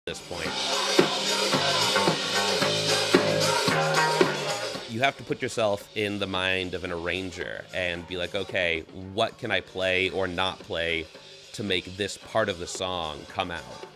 this point. You have to put yourself in the mind of an arranger and be like, okay, what can I play or not play to make this part of the song come out?